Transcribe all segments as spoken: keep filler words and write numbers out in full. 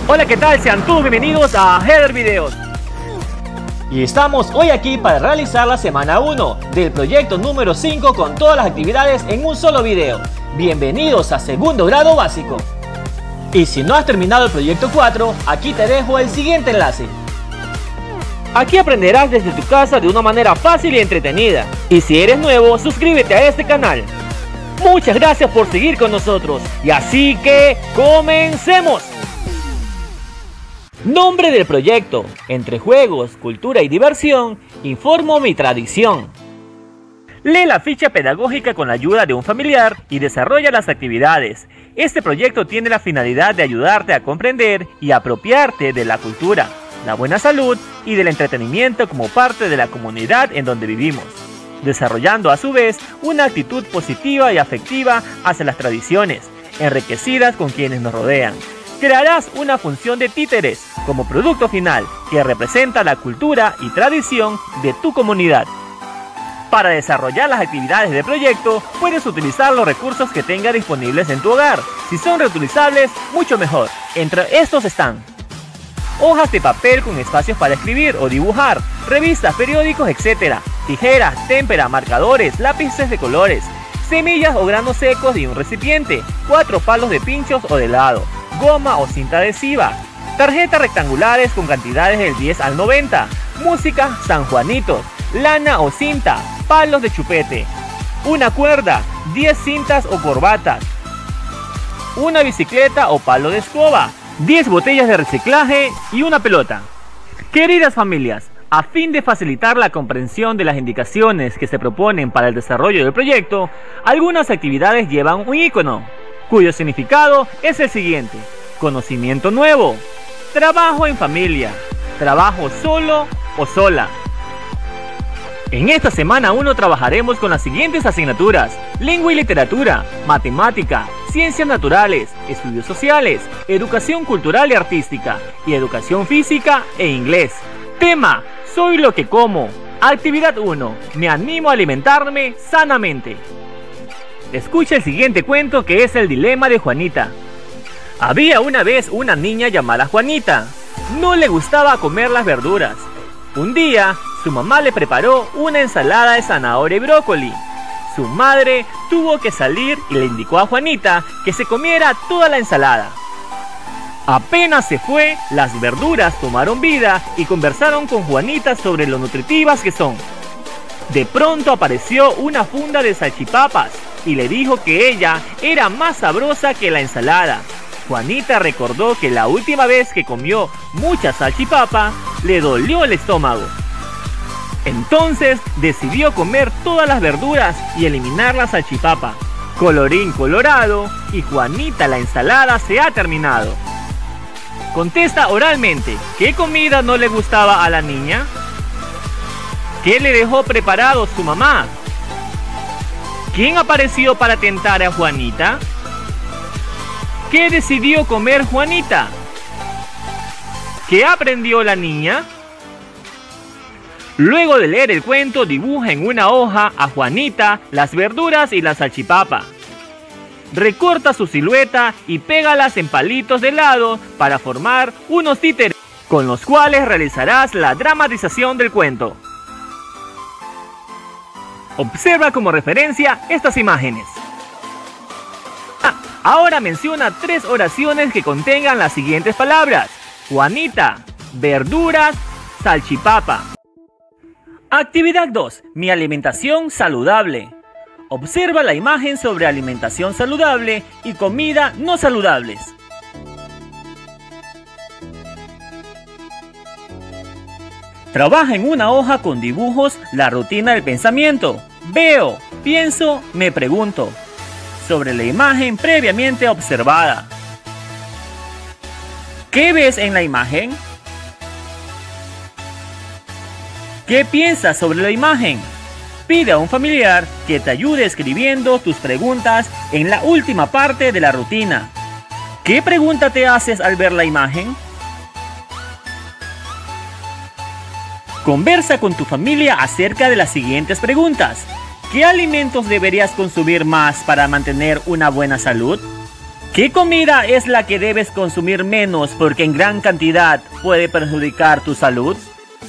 Hola, ¿qué tal? Sean todos bienvenidos a Header Videos. Y estamos hoy aquí para realizar la semana uno del proyecto número cinco con todas las actividades en un solo video. Bienvenidos a segundo grado básico. Y si no has terminado el proyecto cuatro, aquí te dejo el siguiente enlace. Aquí aprenderás desde tu casa de una manera fácil y entretenida. Y si eres nuevo, suscríbete a este canal. Muchas gracias por seguir con nosotros. Y así que, ¡comencemos! Nombre del proyecto: entre juegos, cultura y diversión, informo mi tradición. Lee la ficha pedagógica con la ayuda de un familiar y desarrolla las actividades. Este proyecto tiene la finalidad de ayudarte a comprender y apropiarte de la cultura, la buena salud y del entretenimiento como parte de la comunidad en donde vivimos, desarrollando a su vez una actitud positiva y afectiva hacia las tradiciones, enriquecidas con quienes nos rodean. Crearás una función de títeres como producto final que representa la cultura y tradición de tu comunidad. Para desarrollar las actividades del proyecto, puedes utilizar los recursos que tengas disponibles en tu hogar. Si son reutilizables, mucho mejor. Entre estos están hojas de papel con espacios para escribir o dibujar, revistas, periódicos, etcétera, tijeras, témpera, marcadores, lápices de colores, semillas o granos secos y un recipiente, cuatro palos de pinchos o de helado, goma o cinta adhesiva, tarjetas rectangulares con cantidades del diez al noventa, música sanjuanitos, lana o cinta, palos de chupete, una cuerda, diez cintas o corbatas, una bicicleta o palo de escoba, diez botellas de reciclaje y una pelota. Queridas familias, a fin de facilitar la comprensión de las indicaciones que se proponen para el desarrollo del proyecto, algunas actividades llevan un icono, cuyo significado es el siguiente: conocimiento nuevo, trabajo en familia, trabajo solo o sola. En esta semana uno trabajaremos con las siguientes asignaturas: lengua y literatura, matemática, ciencias naturales, estudios sociales, educación cultural y artística, y educación física e inglés. Tema: soy lo que como. Actividad uno: me animo a alimentarme sanamente. Escucha el siguiente cuento, que es el dilema de Juanita. Había una vez una niña llamada Juanita. No le gustaba comer las verduras. Un día, su mamá le preparó una ensalada de zanahoria y brócoli. Su madre tuvo que salir y le indicó a Juanita que se comiera toda la ensalada. Apenas se fue, las verduras tomaron vida y conversaron con Juanita sobre lo nutritivas que son. De pronto apareció una funda de salchipapas y le dijo que ella era más sabrosa que la ensalada. Juanita recordó que la última vez que comió mucha salchipapa le dolió el estómago. Entonces decidió comer todas las verduras y eliminar la salchipapa. Colorín colorado, y Juanita la ensalada se ha terminado. Contesta oralmente: ¿qué comida no le gustaba a la niña? ¿Qué le dejó preparado su mamá? ¿Quién apareció para tentar a Juanita? ¿Qué decidió comer Juanita? ¿Qué aprendió la niña? Luego de leer el cuento, dibuja en una hoja a Juanita, las verduras y la salchipapa. Recorta su silueta y pégalas en palitos de helado para formar unos títeres, con los cuales realizarás la dramatización del cuento. Observa como referencia estas imágenes. Ah, ahora menciona tres oraciones que contengan las siguientes palabras: Juanita, verduras, salchipapa. Actividad dos. Mi alimentación saludable. Observa la imagen sobre alimentación saludable y comida no saludables. Trabaja en una hoja con dibujos la rutina del pensamiento. Veo, pienso, me pregunto. Sobre la imagen previamente observada. ¿Qué ves en la imagen? ¿Qué piensas sobre la imagen? Pide a un familiar que te ayude escribiendo tus preguntas en la última parte de la rutina. ¿Qué pregunta te haces al ver la imagen? Conversa con tu familia acerca de las siguientes preguntas. ¿Qué alimentos deberías consumir más para mantener una buena salud? ¿Qué comida es la que debes consumir menos porque en gran cantidad puede perjudicar tu salud?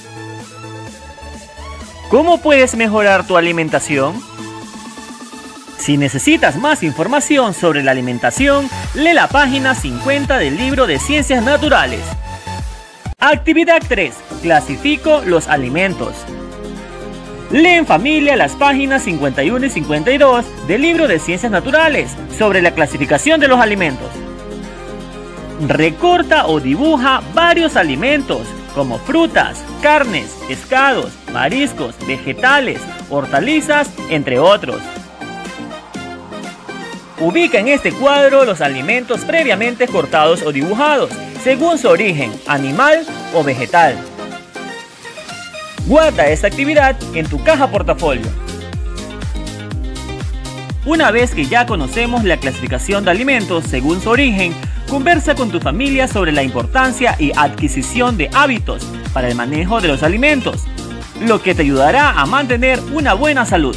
¿Cómo puedes mejorar tu alimentación? Si necesitas más información sobre la alimentación, lee la página cincuenta del libro de Ciencias Naturales. Actividad tres. Clasifico los alimentos. Lee en familia las páginas cincuenta y uno y cincuenta y dos del libro de Ciencias Naturales sobre la clasificación de los alimentos. Recorta o dibuja varios alimentos como frutas, carnes, pescados, mariscos, vegetales, hortalizas, entre otros. Ubica en este cuadro los alimentos previamente cortados o dibujados, según su origen, animal o vegetal. Guarda esta actividad en tu caja portafolio. Una vez que ya conocemos la clasificación de alimentos según su origen, conversa con tu familia sobre la importancia y adquisición de hábitos para el manejo de los alimentos, lo que te ayudará a mantener una buena salud.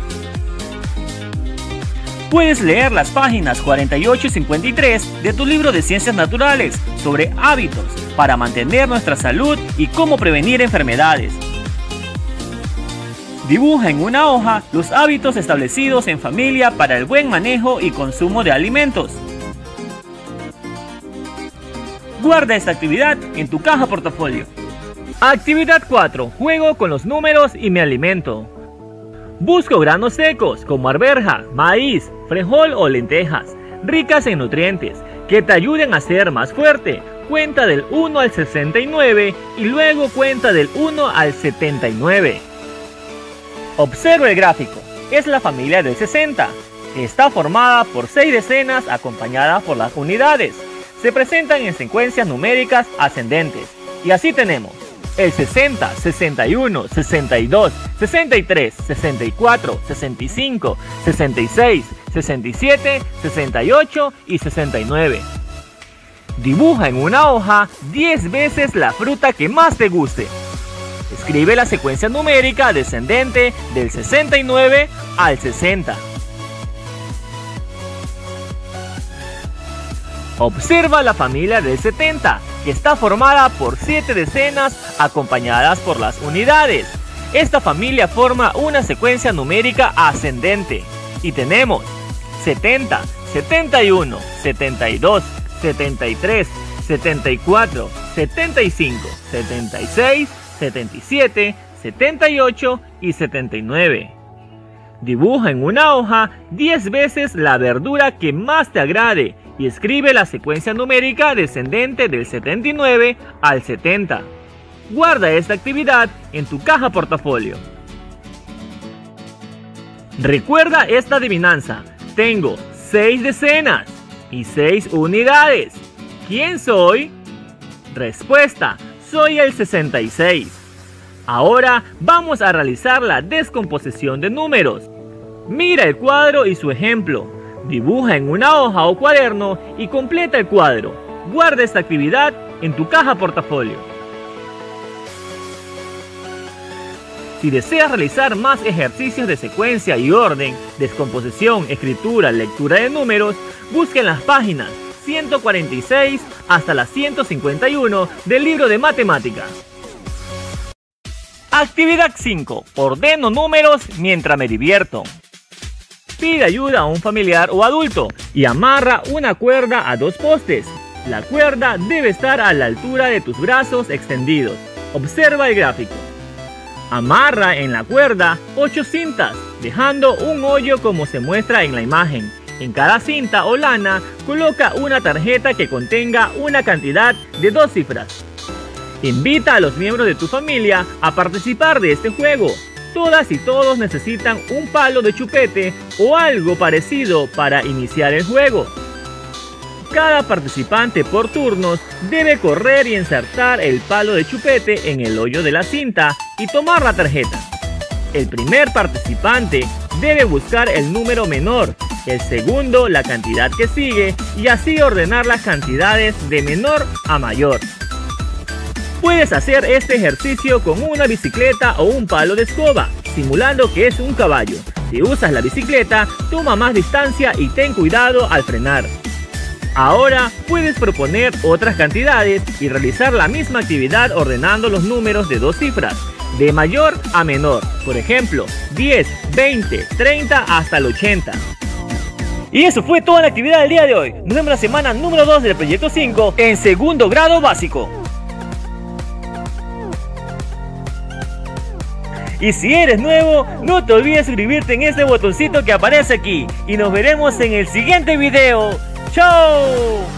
Puedes leer las páginas cuarenta y ocho y cincuenta y tres de tu libro de Ciencias Naturales sobre hábitos para mantener nuestra salud y cómo prevenir enfermedades. Dibuja en una hoja los hábitos establecidos en familia para el buen manejo y consumo de alimentos. Guarda esta actividad en tu caja portafolio. Actividad cuatro. Juego con los números y me alimento. Busco granos secos como arveja, maíz, frijol o lentejas, ricas en nutrientes, que te ayuden a ser más fuerte. Cuenta del uno al sesenta y nueve y luego cuenta del uno al setenta y nueve. Observa el gráfico. Es la familia del sesenta. Está formada por seis decenas acompañadas por las unidades. Se presentan en secuencias numéricas ascendentes. Y así tenemos el sesenta, sesenta y uno, sesenta y dos, sesenta y tres, sesenta y cuatro, sesenta y cinco, sesenta y seis, sesenta y siete, sesenta y ocho y sesenta y nueve. Dibuja en una hoja diez veces la fruta que más te guste. Escribe la secuencia numérica descendente del sesenta y nueve al sesenta. Observa la familia del setenta, que está formada por siete decenas acompañadas por las unidades. Esta familia forma una secuencia numérica ascendente. Y tenemos setenta, setenta y uno, setenta y dos, setenta y tres, setenta y cuatro, setenta y cinco, setenta y seis, setenta y siete, setenta y ocho y setenta y nueve. Dibuja en una hoja diez veces la verdura que más te agrade y escribe la secuencia numérica descendente del setenta y nueve al setenta. Guarda esta actividad en tu caja portafolio. Recuerda esta adivinanza. Tengo seis decenas y seis unidades. ¿Quién soy? Respuesta: soy el sesenta y seis. Ahora vamos a realizar la descomposición de números. Mira el cuadro y su ejemplo. Dibuja en una hoja o cuaderno y completa el cuadro. Guarda esta actividad en tu caja portafolio. Si deseas realizar más ejercicios de secuencia y orden, descomposición, escritura, lectura de números, busca en las páginas ciento cuarenta y seis hasta la ciento cincuenta y uno del libro de matemáticas. Actividad cinco. Ordeno números mientras me divierto. Pide ayuda a un familiar o adulto y amarra una cuerda a dos postes. La cuerda debe estar a la altura de tus brazos extendidos. Observa el gráfico. Amarra en la cuerda ocho cintas, dejando un hoyo como se muestra en la imagen. En cada cinta o lana, coloca una tarjeta que contenga una cantidad de dos cifras. Invita a los miembros de tu familia a participar de este juego. Todas y todos necesitan un palo de chupete o algo parecido para iniciar el juego. Cada participante por turnos debe correr y insertar el palo de chupete en el hoyo de la cinta y tomar la tarjeta. El primer participante debe buscar el número menor, el segundo la cantidad que sigue y así ordenar las cantidades de menor a mayor. Puedes hacer este ejercicio con una bicicleta o un palo de escoba, simulando que es un caballo. Si usas la bicicleta, toma más distancia y ten cuidado al frenar. Ahora puedes proponer otras cantidades y realizar la misma actividad ordenando los números de dos cifras, de mayor a menor. Por ejemplo, diez, veinte, treinta hasta el ochenta. Y eso fue toda la actividad del día de hoy. Nos vemos la semana número dos del proyecto cinco en segundo grado básico. Y si eres nuevo, no te olvides suscribirte en este botoncito que aparece aquí. Y nos veremos en el siguiente video. ¡Chao!